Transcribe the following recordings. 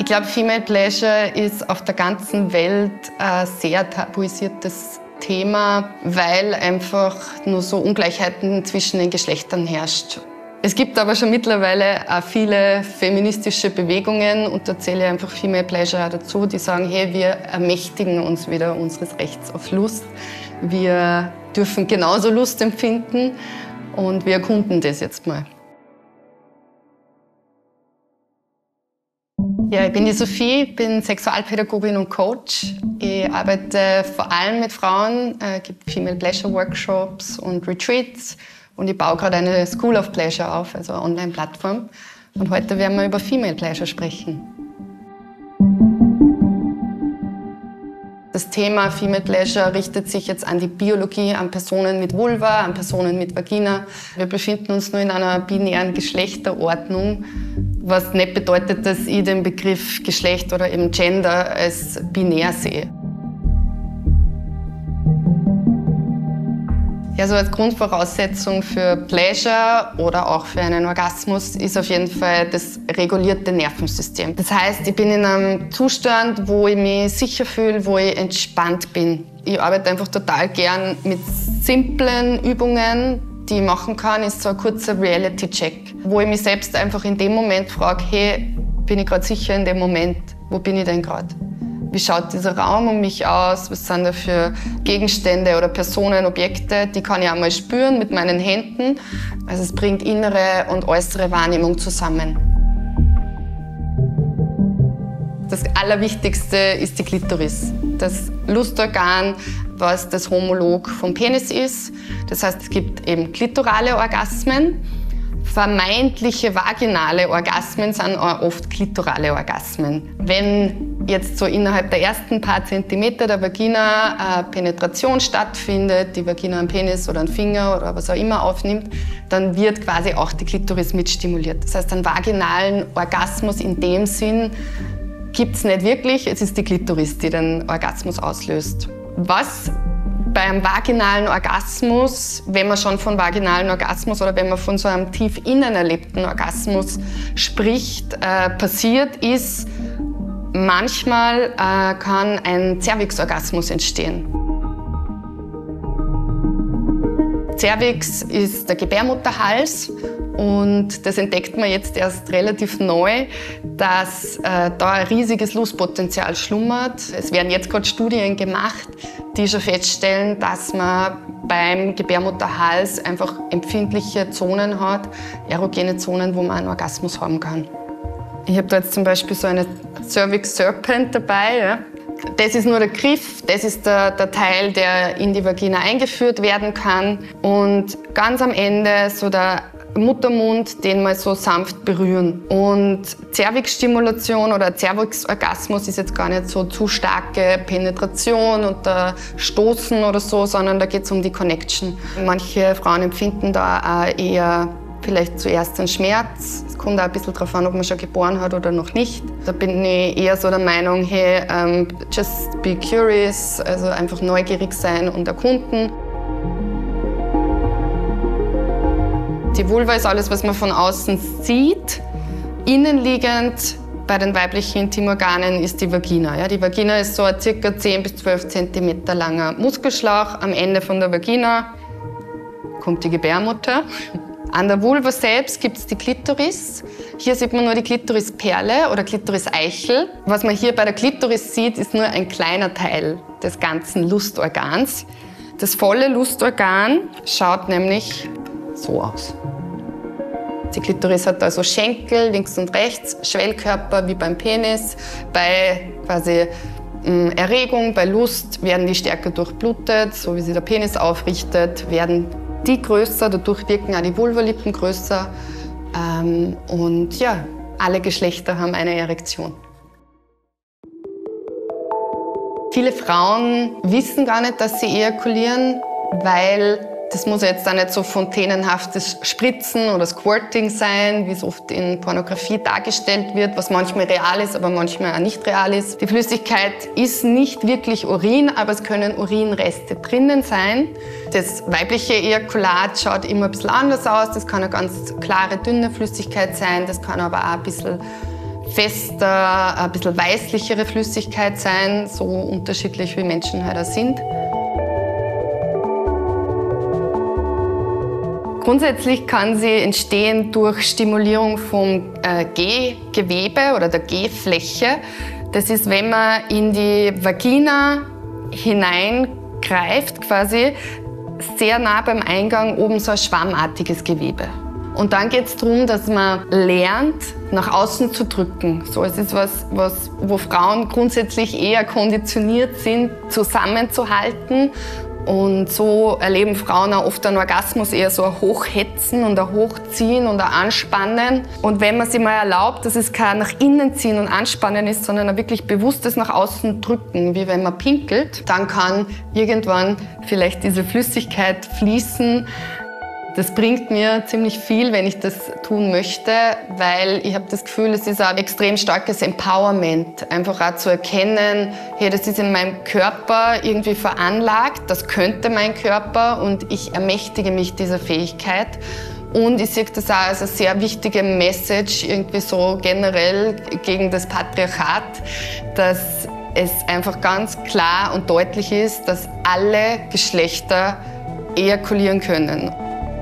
Ich glaube, Female Pleasure ist auf der ganzen Welt ein sehr tabuisiertes Thema, weil einfach nur so Ungleichheiten zwischen den Geschlechtern herrscht. Es gibt aber schon mittlerweile auch viele feministische Bewegungen, und da zähle ich einfach Female Pleasure auch dazu, die sagen, hey, wir ermächtigen uns wieder unseres Rechts auf Lust. Wir dürfen genauso Lust empfinden und wir erkunden das jetzt mal. Ja, ich bin die Sophie, bin Sexualpädagogin und Coach. Ich arbeite vor allem mit Frauen, gebe Female Pleasure Workshops und Retreats, und ich baue gerade eine School of Pleasure auf, also eine Online-Plattform. Und heute werden wir über Female Pleasure sprechen. Das Thema Female Pleasure richtet sich jetzt an die Biologie, an Personen mit Vulva, an Personen mit Vagina. Wir befinden uns nur in einer binären Geschlechterordnung, was nicht bedeutet, dass ich den Begriff Geschlecht oder eben Gender als binär sehe. Ja, so als Grundvoraussetzung für Pleasure oder auch für einen Orgasmus ist auf jeden Fall das regulierte Nervensystem. Das heißt, ich bin in einem Zustand, wo ich mich sicher fühle, wo ich entspannt bin. Ich arbeite einfach total gern mit simplen Übungen, die ich machen kann, ist so ein kurzer Reality-Check, wo ich mich selbst einfach in dem Moment frage, hey, bin ich gerade sicher in dem Moment? Wo bin ich denn gerade? Wie schaut dieser Raum um mich aus? Was sind da für Gegenstände oder Personen, Objekte? Die kann ich auch mal spüren mit meinen Händen. Also es bringt innere und äußere Wahrnehmung zusammen. Das Allerwichtigste ist die Klitoris. Das Lustorgan, was das Homolog vom Penis ist. Das heißt, es gibt eben klitorale Orgasmen. Vermeintliche vaginale Orgasmen sind auch oft klitorale Orgasmen. Wenn jetzt so innerhalb der ersten paar Zentimeter der Vagina eine Penetration stattfindet, die Vagina einen Penis oder einen Finger oder was auch immer aufnimmt, dann wird quasi auch die Klitoris mitstimuliert. Das heißt, einen vaginalen Orgasmus in dem Sinn gibt es nicht wirklich. Es ist die Klitoris, die den Orgasmus auslöst. Was beim vaginalen Orgasmus, wenn man schon von vaginalen Orgasmus oder wenn man von so einem tief innen erlebten Orgasmus spricht, passiert ist, manchmal kann ein Cervix-Orgasmus entstehen. Cervix ist der Gebärmutterhals. Und das entdeckt man jetzt erst relativ neu, dass da ein riesiges Lustpotenzial schlummert. Es werden jetzt gerade Studien gemacht, die schon feststellen, dass man beim Gebärmutterhals einfach empfindliche Zonen hat, erogene Zonen, wo man einen Orgasmus haben kann. Ich habe da jetzt zum Beispiel so eine Cervix Serpent dabei. Ja. Das ist nur der Griff, das ist der Teil, der in die Vagina eingeführt werden kann. Und ganz am Ende so der Muttermund, den mal so sanft berühren. Und Cervix-Stimulation oder Cervix-Orgasmus ist jetzt gar nicht so zu starke Penetration und Stoßen oder so, sondern da geht es um die Connection. Manche Frauen empfinden da auch eher vielleicht zuerst einen Schmerz. Es kommt auch ein bisschen darauf an, ob man schon geboren hat oder noch nicht. Da bin ich eher so der Meinung, hey, just be curious, also einfach neugierig sein und erkunden. Die Vulva ist alles, was man von außen sieht. Innenliegend bei den weiblichen Intimorganen ist die Vagina. Ja, die Vagina ist so ein ca. 10 bis 12 cm langer Muskelschlauch. Am Ende von der Vagina kommt die Gebärmutter. An der Vulva selbst gibt es die Klitoris. Hier sieht man nur die Klitorisperle oder Klitoriseichel. Was man hier bei der Klitoris sieht, ist nur ein kleiner Teil des ganzen Lustorgans. Das volle Lustorgan schaut nämlich so aus. Die Klitoris hat also Schenkel links und rechts, Schwellkörper wie beim Penis. Bei quasi Erregung, bei Lust werden die stärker durchblutet, so wie sich der Penis aufrichtet, werden die größer, dadurch wirken auch die Vulvalippen größer. Und ja, alle Geschlechter haben eine Erektion. Viele Frauen wissen gar nicht, dass sie ejakulieren, weil das muss jetzt auch nicht so fontänenhaftes Spritzen oder Squirting sein, wie es oft in Pornografie dargestellt wird, was manchmal real ist, aber manchmal auch nicht real ist. Die Flüssigkeit ist nicht wirklich Urin, aber es können Urinreste drinnen sein. Das weibliche Ejakulat schaut immer ein bisschen anders aus. Das kann eine ganz klare, dünne Flüssigkeit sein. Das kann aber auch ein bisschen fester, ein bisschen weißlichere Flüssigkeit sein, so unterschiedlich wie Menschen halt auch sind. Grundsätzlich kann sie entstehen durch Stimulierung vom G-Gewebe oder der G-Fläche. Das ist, wenn man in die Vagina hineingreift, quasi sehr nah beim Eingang oben so ein schwammartiges Gewebe. Und dann geht es darum, dass man lernt, nach außen zu drücken. So, es ist wo Frauen grundsätzlich eher konditioniert sind, zusammenzuhalten. Und so erleben Frauen auch oft einen Orgasmus eher so ein Hochhetzen und ein Hochziehen und ein Anspannen. Und wenn man sich mal erlaubt, dass es kein nach innen ziehen und anspannen ist, sondern ein wirklich bewusstes nach außen drücken, wie wenn man pinkelt, dann kann irgendwann vielleicht diese Flüssigkeit fließen. Das bringt mir ziemlich viel, wenn ich das tun möchte, weil ich habe das Gefühl, es ist ein extrem starkes Empowerment. Einfach auch zu erkennen, hey, das ist in meinem Körper irgendwie veranlagt, das könnte mein Körper und ich ermächtige mich dieser Fähigkeit. Und ich sehe das auch als eine sehr wichtige Message irgendwie so generell gegen das Patriarchat, dass es einfach ganz klar und deutlich ist, dass alle Geschlechter ejakulieren können.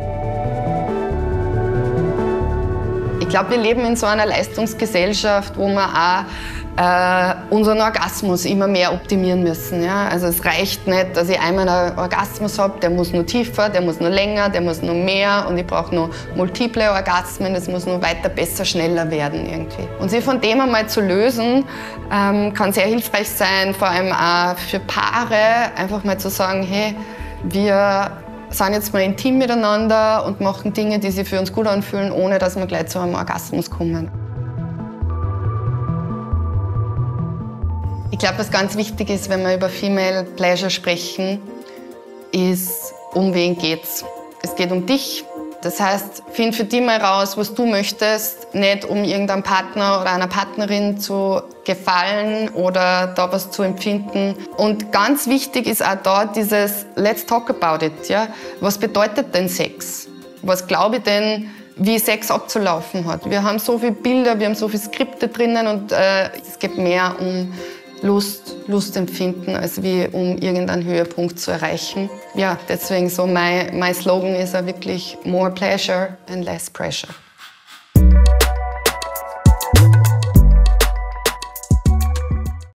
Ich glaube, wir leben in so einer Leistungsgesellschaft, wo wir auch unseren Orgasmus immer mehr optimieren müssen. Ja? Also es reicht nicht, dass ich einmal einen Orgasmus habe, der muss nur tiefer, der muss nur länger, der muss nur mehr und ich brauche nur multiple Orgasmen, das muss nur weiter, besser, schneller werden irgendwie. Und sich von dem einmal zu lösen, kann sehr hilfreich sein, vor allem auch für Paare, einfach mal zu sagen, hey, wir sind jetzt mal intim miteinander und machen Dinge, die sich für uns gut anfühlen, ohne dass wir gleich zu einem Orgasmus kommen. Ich glaube, was ganz wichtig ist, wenn wir über Female Pleasure sprechen, ist, um wen geht's. Es geht um dich. Das heißt, find für dich mal raus, was du möchtest, nicht um irgendeinem Partner oder einer Partnerin zu gefallen oder da was zu empfinden. Und ganz wichtig ist auch da dieses Let's talk about it. Ja? Was bedeutet denn Sex? Was glaube ich denn, wie Sex abzulaufen hat? Wir haben so viele Bilder, wir haben so viele Skripte drinnen und es geht mehr um Lustempfinden, als wie um irgendeinen Höhepunkt zu erreichen. Ja, deswegen so mein Slogan ist ja wirklich more pleasure and less pressure.